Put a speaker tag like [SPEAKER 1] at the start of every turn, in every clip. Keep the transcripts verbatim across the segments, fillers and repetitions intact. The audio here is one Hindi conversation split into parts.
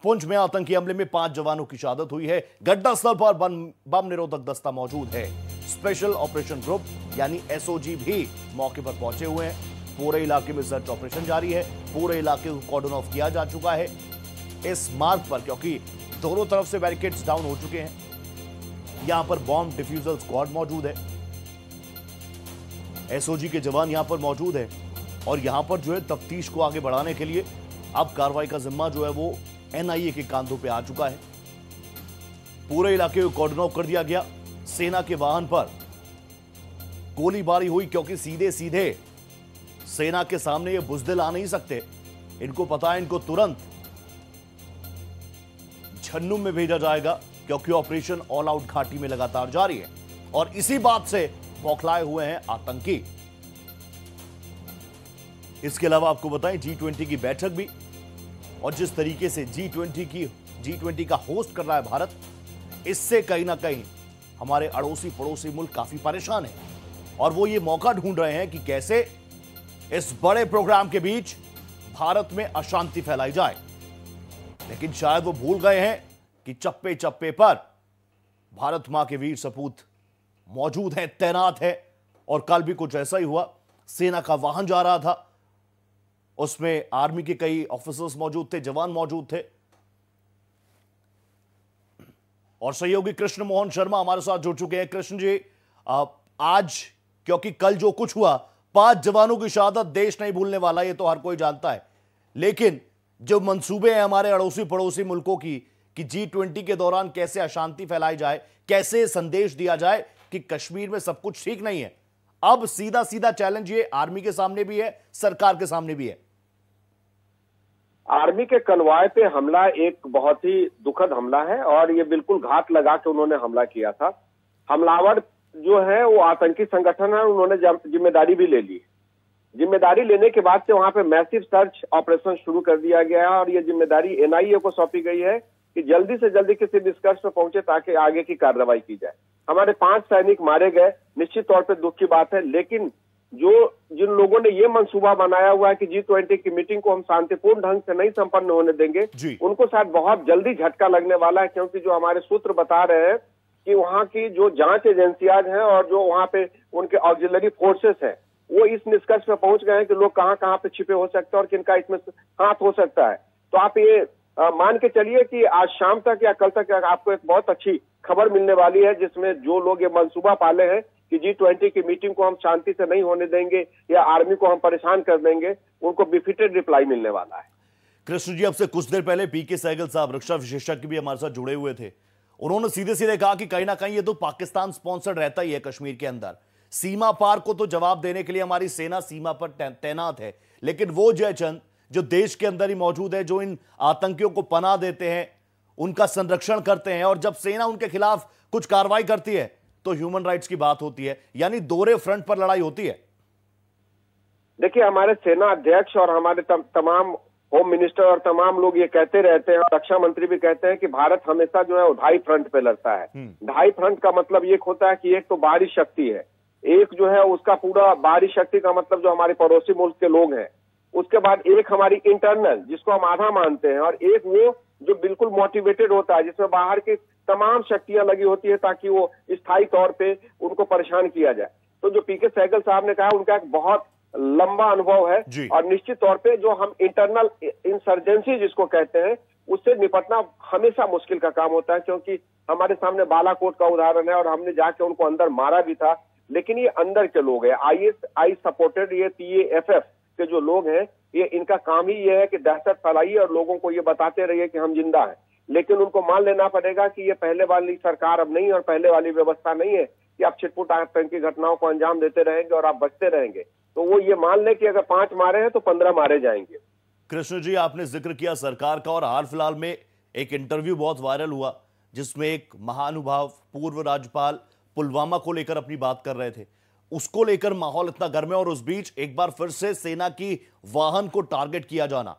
[SPEAKER 1] पुंछ में आतंकी हमले में पांच जवानों की शहादत हुई है। घटनास्थल पर बम निरोधक दस्ता मौजूद है। स्पेशल ऑपरेशन ग्रुप यानी एसओजी भी मौके पर पहुंचे हुए हैं। पूरे इलाके में सर्च ऑपरेशन जारी है। पूरे इलाके को कॉर्डन ऑफ किया जा चुका है इस मार्ग पर, क्योंकि दोनों तरफ से बैरिकेड्स डाउन हो चुके हैं। यहां पर बॉम्ब डिफ्यूजल स्क्वाड मौजूद है, एसओजी के जवान यहां पर मौजूद है और यहां पर जो है तफ्तीश को आगे बढ़ाने के लिए अब कार्रवाई का जिम्मा जो है वो एनआईए के कांधों पे आ चुका है। पूरे इलाके को कॉर्डन ऑफ कर दिया गया। सेना के वाहन पर गोलीबारी हुई, क्योंकि सीधे सीधे सेना के सामने ये बुजदिल आ नहीं सकते। इनको पता है इनको तुरंत झन्नू में भेजा जाएगा, क्योंकि ऑपरेशन ऑल आउट घाटी में लगातार जारी है और इसी बात से बौखलाए हुए हैं आतंकी। इसके अलावा आपको बताएं जी ट्वेंटी की बैठक भी, और जिस तरीके से जी ट्वेंटी की जी ट्वेंटी का होस्ट कर रहा है भारत, इससे कहीं ना कहीं हमारे अड़ोसी पड़ोसी मुल्क काफी परेशान हैं और वो ये मौका ढूंढ रहे हैं कि कैसे इस बड़े प्रोग्राम के बीच भारत में अशांति फैलाई जाए। लेकिन शायद वो भूल गए हैं कि चप्पे चप्पे पर भारत मां के वीर सपूत मौजूद हैं, तैनात है। और कल भी कुछ ऐसा ही हुआ। सेना का वाहन जा रहा था, उसमें आर्मी के कई ऑफिसर्स मौजूद थे, जवान मौजूद थे। और सहयोगी कृष्ण मोहन शर्मा हमारे साथ जुड़ चुके हैं। कृष्ण जी, आज क्योंकि कल जो कुछ हुआ, पांच जवानों की शहादत देश नहीं भूलने वाला, ये तो हर कोई जानता है। लेकिन जो मंसूबे हैं हमारे अड़ोसी पड़ोसी मुल्कों की कि जी ट्वेंटी के दौरान कैसे अशांति फैलाई जाए, कैसे संदेश दिया जाए कि कश्मीर में सब कुछ ठीक नहीं है, अब सीधा सीधा चैलेंज ये आर्मी के सामने भी है, सरकार के सामने भी है।
[SPEAKER 2] आर्मी के कनवाय पे हमला एक बहुत ही दुखद हमला है और ये बिल्कुल घात लगा के उन्होंने हमला किया था। हमलावर जो है वो आतंकी संगठन है, उन्होंने जिम्मेदारी भी ले ली। जिम्मेदारी लेने के बाद से वहां पे मैसिव सर्च ऑपरेशन शुरू कर दिया गया है और ये जिम्मेदारी एनआईए को सौंपी गई है कि जल्दी से जल्दी किसी निष्कर्ष पर पहुंचे ताकि आगे की कार्रवाई की जाए। हमारे पांच सैनिक मारे गए, निश्चित तौर पे दुख की बात है, लेकिन जो जिन लोगों ने ये मंसूबा बनाया हुआ है कि जी ट्वेंटी की मीटिंग को हम शांतिपूर्ण ढंग से नहीं संपन्न होने देंगे, उनको शायद बहुत जल्दी झटका लगने वाला है। क्योंकि जो हमारे सूत्र बता रहे हैं कि वहां की जो जांच एजेंसियां हैं और जो वहां पे उनके ऑक्सिलरी फोर्सेस हैं, वो इस निष्कर्ष पे पहुंच गए हैं कि लोग कहां कहां पे छिपे हो सकते हैं और किनका इसमें हाथ हो सकता है। तो आप ये आ, मान के चलिए कि आज शाम तक या कल तक आपको एक बहुत अच्छी खबर मिलने वाली है, जिसमें जो लोग ये मंसूबा पाले हैं कि जी ट्वेंटी की मीटिंग को हम शांति से नहीं होने देंगे या आर्मी को हम परेशान कर देंगे, उनको बिफिटेड रिप्लाई मिलने वाला है।
[SPEAKER 1] कृष्ण जी, अब से कुछ देर पहले पी के सहगल साहब, रक्षा विशेषज्ञ भी हमारे साथ जुड़े हुए थे। उन्होंने सीधे सीधे कहा कि कहीं ना कहीं ये तो पाकिस्तान स्पॉन्सर्ड रहता ही है कश्मीर के अंदर। सीमा पार को तो जवाब देने के लिए हमारी सेना सीमा पर तैनात है, लेकिन वो जयचंद जो देश के अंदर ही मौजूद है, जो इन आतंकियों को पनाह देते हैं, उनका संरक्षण करते हैं, और जब सेना उनके खिलाफ कुछ कार्रवाई करती है तो ह्यूमन राइट्स की बात होती है। यानी दोहरे फ्रंट पर लड़ाई होती है।
[SPEAKER 2] देखिए, हमारे सेना अध्यक्ष और हमारे तम, तमाम होम मिनिस्टर और तमाम लोग ये कहते रहते हैं, रक्षा मंत्री भी कहते हैं कि भारत हमेशा जो है वो ढाई फ्रंट पे लड़ता है। ढाई फ्रंट का मतलब ये होता है कि एक तो बाहरी शक्ति है, एक जो है उसका पूरा बाहरी शक्ति का मतलब जो हमारे पड़ोसी मुल्क के लोग हैं, उसके बाद एक हमारी इंटरनल जिसको हम आधा मानते हैं, और एक वो जो बिल्कुल मोटिवेटेड होता है जिसमें बाहर की तमाम शक्तियां लगी होती है ताकि वो स्थायी तौर पे उनको परेशान किया जाए। तो जो पी के सहगल साहब ने कहा, उनका एक बहुत लंबा अनुभव है और निश्चित तौर पे जो हम इंटरनल इंसर्जेंसी जिसको कहते हैं, उससे निपटना हमेशा मुश्किल का काम होता है। क्योंकि हमारे सामने बालाकोट का उदाहरण है और हमने जाके उनको अंदर मारा भी था, लेकिन ये अंदर के लोग हैं, आई एस आई सपोर्टेड ये पी ए एफ एफ के जो लोग हैं, ये इनका काम ही ये है कि दहशत फैलाइए और लोगों को ये बताते रहिए कि हम जिंदा हैं। लेकिन उनको मान लेना पड़ेगा कि ये पहले वाली सरकार अब नहीं और पहले वाली व्यवस्था नहीं है कि आप छिटपुट आतंकी घटनाओं को अंजाम देते रहेंगे और आप बचते रहेंगे। तो वो ये मान ले कि अगर पांच मारे हैं तो पंद्रह मारे जाएंगे।
[SPEAKER 1] कृष्ण जी, आपने जिक्र किया सरकार का, और हाल फिलहाल में एक इंटरव्यू बहुत वायरल हुआ जिसमें एक महानुभाव पूर्व राज्यपाल पुलवामा को लेकर अपनी बात कर रहे थे। उसको लेकर माहौल इतना गर्म है और उस बीच एक बार फिर से सेना की वाहन को टारगेट किया जाना,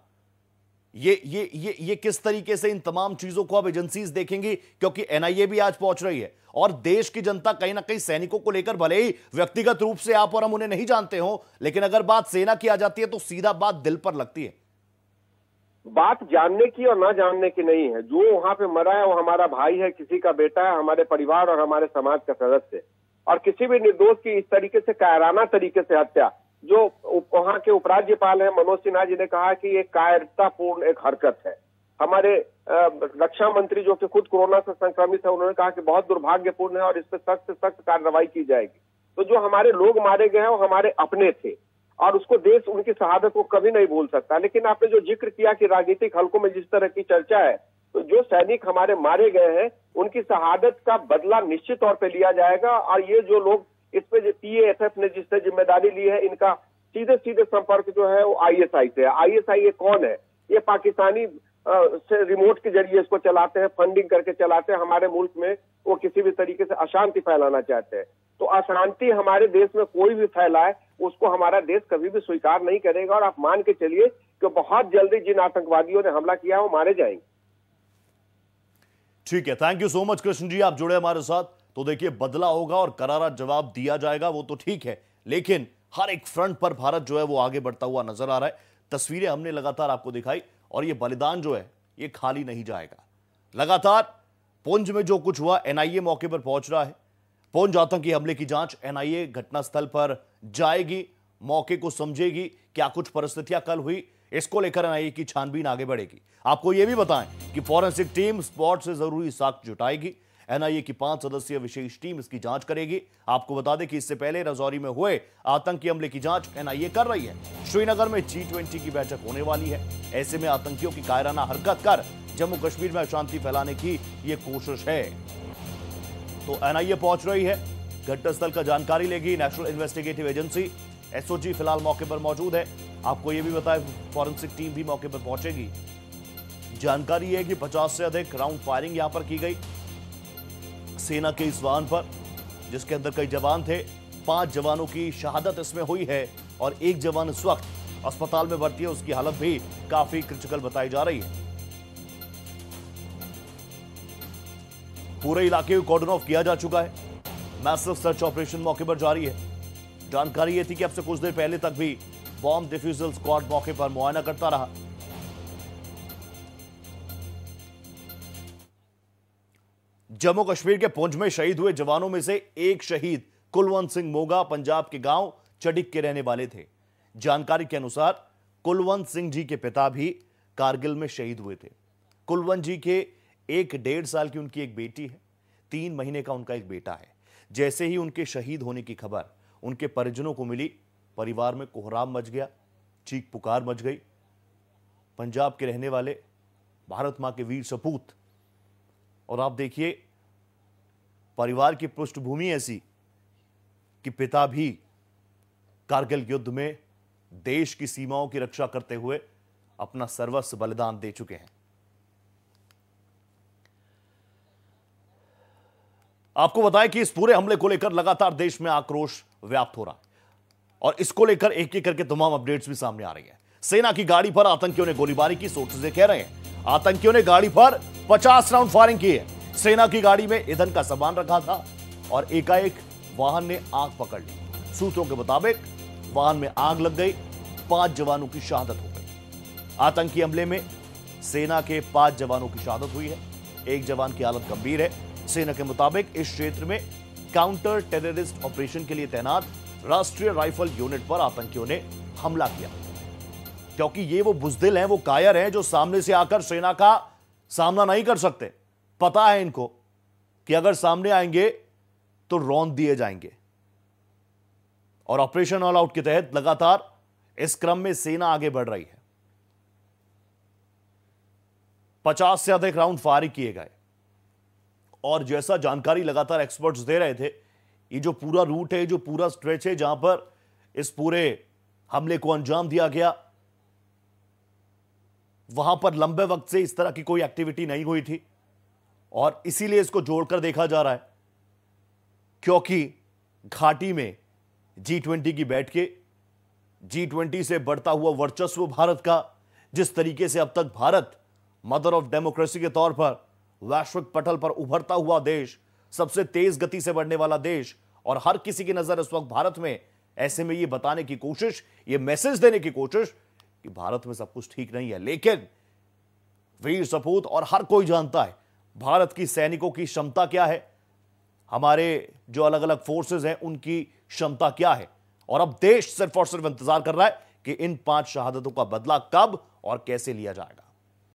[SPEAKER 1] ये ये ये ये किस तरीके से इन तमाम चीजों को अब एजेंसीज देखेंगी? क्योंकि एनआईए भी आज पहुंच रही है और देश की जनता कहीं ना कहीं सैनिकों को लेकर, भले ही व्यक्तिगत रूप से आप और हम उन्हें नहीं जानते हो, लेकिन अगर बात सेना की आ जाती है तो सीधा बात दिल पर लगती है।
[SPEAKER 2] बात जानने की और ना जानने की नहीं है। जो वहां पे मरा है वो हमारा भाई है, किसी का बेटा है, हमारे परिवार और हमारे समाज का सदस्य है। और किसी भी निर्दोष की इस तरीके से कायराना तरीके से हत्या, जो वहां के उपराज्यपाल हैं मनोज सिन्हा जी ने कहा कि ये कायरतापूर्ण एक हरकत है। हमारे रक्षा मंत्री जो कि खुद कोरोना से संक्रमित है, उन्होंने कहा कि बहुत दुर्भाग्यपूर्ण है और इस पर सख्त से सख्त कार्रवाई की जाएगी। तो जो हमारे लोग मारे गए हैं वो हमारे अपने थे और उसको देश उनकी शहादत को कभी नहीं भूल सकता। लेकिन आपने जो जिक्र किया कि राजनीतिक हलकों में जिस तरह की चर्चा है, तो जो सैनिक हमारे मारे गए हैं उनकी शहादत का बदला निश्चित तौर पे लिया जाएगा। और ये जो लोग इस पे जो टीएएफएफ ने जिससे जिम्मेदारी ली है, इनका सीधे सीधे संपर्क जो है वो आईएसआई से है। आईएसआई ये कौन है? ये पाकिस्तानी से रिमोट के जरिए इसको चलाते हैं, फंडिंग करके चलाते हैं। हमारे मुल्क में वो किसी भी तरीके से अशांति फैलाना चाहते हैं। तो अशांति हमारे देश में कोई भी फैलाए उसको हमारा देश कभी भी स्वीकार नहीं करेगा। और आप मान के चलिए कि बहुत जल्दी जिन आतंकवादियों ने हमला किया वो मारे जाएंगे।
[SPEAKER 1] ठीक है, thank you so much Krishna ji, आप जुड़े हमारे साथ। तो देखिए, बदला होगा और करारा जवाब दिया जाएगा, वो तो ठीक है, लेकिन हर एक फ्रंट पर भारत जो है वो आगे बढ़ता हुआ नजर आ रहा है। तस्वीरें हमने लगातार आपको दिखाई और ये बलिदान जो है ये खाली नहीं जाएगा। लगातार पुंछ में जो कुछ हुआ, एनआईए मौके पर पहुंच रहा है। पुंछ आतंकी हमले की जांच एनआईए घटनास्थल पर जाएगी, मौके को समझेगी, क्या कुछ परिस्थितियां कल हुई, इसको लेकर एनआईए की छानबीन आगे बढ़ेगी। आपको यह भी बताएं कि फॉरेंसिक टीम स्पॉट से जरूरी साक्ष्य जुटाएगी। एनआईए की पांच सदस्यीय विशेष टीम इसकी जांच करेगी। आपको बता दें कि इससे पहले राजौरी में हुए आतंकी हमले की जांच एनआईए कर रही है। श्रीनगर में जी ट्वेंटी की बैठक होने वाली है। ऐसे में आतंकियों की कायराना हरकत कर जम्मू कश्मीर में अशांति फैलाने की यह कोशिश है। तो एनआईए पहुंच रही है, घटनास्थल का जानकारी लेगी नेशनल इन्वेस्टिगेटिव एजेंसी। एसओजी फिलहाल मौके पर मौजूद है। आपको यह भी बताएं, फॉरेंसिक टीम भी मौके पर पहुंचेगी। जानकारी है कि पचास से अधिक राउंड फायरिंग यहां पर की गई सेना के इस वाहन पर, जिसके अंदर कई जवान थे। पांच जवानों की शहादत इसमें हुई है और एक जवान इस वक्त अस्पताल में भर्ती है, उसकी हालत भी काफी क्रिटिकल बताई जा रही है। पूरे इलाके को कॉर्डन ऑफ किया जा चुका है। मैसिव सर्च ऑपरेशन मौके पर जारी है। जानकारी यह थी कि अब से कुछ देर पहले तक भी बॉम्ब डिफ्यूजल स्क्वाड मौके पर मुआयना करता रहा। जम्मू कश्मीर के पुंछ में शहीद हुए जवानों में से एक शहीद कुलवंत सिंह मोगा पंजाब के गांव चडिक के रहने वाले थे। जानकारी के अनुसार कुलवंत सिंह जी के पिता भी कारगिल में शहीद हुए थे। कुलवंत जी के एक डेढ़ साल की उनकी एक बेटी है, तीन महीने का उनका एक बेटा है। जैसे ही उनके शहीद होने की खबर उनके परिजनों को मिली, परिवार में कोहराम मच गया, चीख पुकार मच गई। पंजाब के रहने वाले, भारत मां के वीर सपूत। और आप देखिए, परिवार की पृष्ठभूमि ऐसी कि पिता भी कारगिल युद्ध में देश की सीमाओं की रक्षा करते हुए अपना सर्वस्व बलिदान दे चुके हैं। आपको बताएं कि इस पूरे हमले को लेकर लगातार देश में आक्रोश व्याप्त हो रहा है और इसको लेकर एक एक करके तमाम अपडेट्स भी सामने आ रही है। सेना की गाड़ी पर आतंकियों ने गोलीबारी की, सोर्सेज कह रहे हैं आतंकियों ने गाड़ी पर पचास राउंड फायरिंग की है। सेना की गाड़ी में ईंधन का सामान रखा था और एकाएक वाहन ने आग पकड़ ली। सूत्रों के मुताबिक वाहन में आग लग गई, पांच जवानों की शहादत हो गई। आतंकी हमले में सेना के पांच जवानों की शहादत हुई है, एक जवान की हालत गंभीर है। सेना के मुताबिक इस क्षेत्र में काउंटर टेररिस्ट ऑपरेशन के लिए तैनात राष्ट्रीय राइफल यूनिट पर आतंकियों ने हमला किया, क्योंकि ये वो बुजदिल हैं, वो कायर हैं जो सामने से आकर सेना का सामना नहीं कर सकते। पता है इनको कि अगर सामने आएंगे तो रौंद दिए जाएंगे। और ऑपरेशन ऑल आउट के तहत लगातार इस क्रम में सेना आगे बढ़ रही है। पचास से अधिक राउंड फायर किए गए और जैसा जानकारी लगातार एक्सपर्ट्स दे रहे थे, ये जो पूरा रूट है, जो पूरा स्ट्रेच है जहां पर इस पूरे हमले को अंजाम दिया गया, वहां पर लंबे वक्त से इस तरह की कोई एक्टिविटी नहीं हुई थी और इसीलिए इसको जोड़कर देखा जा रहा है, क्योंकि घाटी में जी ट्वेंटी की बैठकें, जी ट्वेंटी से बढ़ता हुआ वर्चस्व भारत का, जिस तरीके से अब तक भारत मदर ऑफ डेमोक्रेसी के तौर पर वैश्विक पटल पर उभरता हुआ देश, सबसे तेज गति से बढ़ने वाला देश, और हर किसी की नजर इस वक्त भारत में। ऐसे में यह बताने की कोशिश, यह मैसेज देने की कोशिश कि भारत में सब कुछ ठीक नहीं है, लेकिन वीर सपूत और हर कोई जानता है भारत की सैनिकों की क्षमता क्या है, हमारे जो अलग अलग फोर्सेस हैं उनकी क्षमता क्या है। और अब देश सिर्फ और सिर्फ इंतजार कर रहा है कि इन पांच शहादतों का बदला कब और कैसे लिया जाएगा।